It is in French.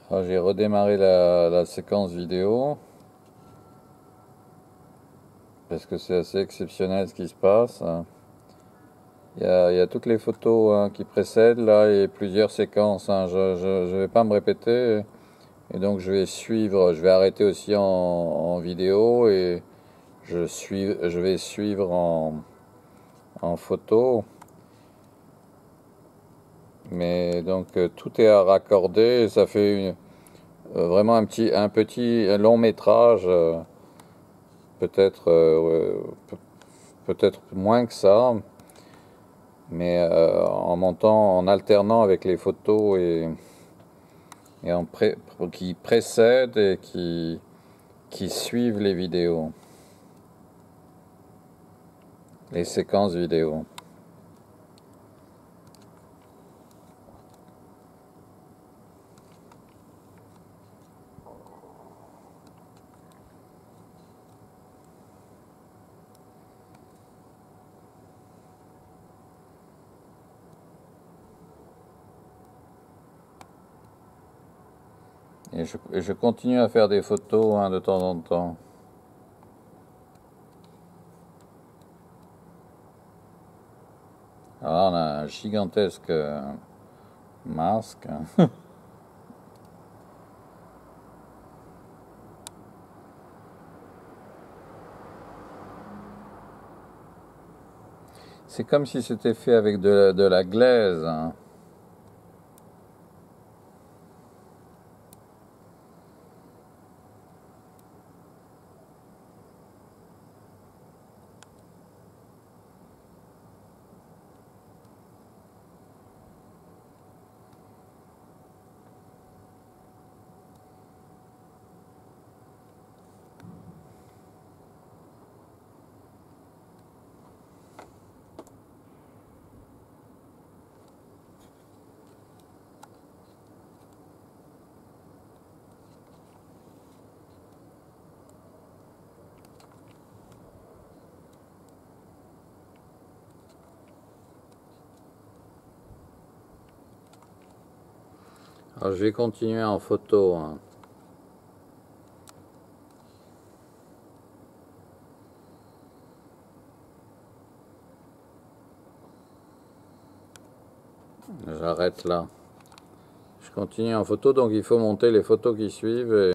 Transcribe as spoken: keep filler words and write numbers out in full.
Ah, j'ai redémarré la, la séquence vidéo parce que c'est assez exceptionnel ce qui se passe. Il y a, il y a toutes les photos hein, qui précèdent là et plusieurs séquences. Hein. Je, je, je vais pas me répéter et donc je vais suivre. Je vais arrêter aussi en, en vidéo et je suis, je vais suivre en, en photo. Mais donc euh, tout est à raccorder. Et ça fait une, euh, vraiment un petit, un petit un long métrage. Euh, peut-être, euh, peut-être moins que ça. Mais euh, en montant, en alternant avec les photos et, et en pré, qui précèdent et qui, qui suivent les vidéos, les séquences vidéo. Et je, et je continue à faire des photos hein, de temps en temps. Alors on a un gigantesque masque. C'est comme si c'était fait avec de la, de la glaise. Hein. Alors je vais continuer en photo. Hein. J'arrête là. Je continue en photo, donc il faut monter les photos qui suivent. Et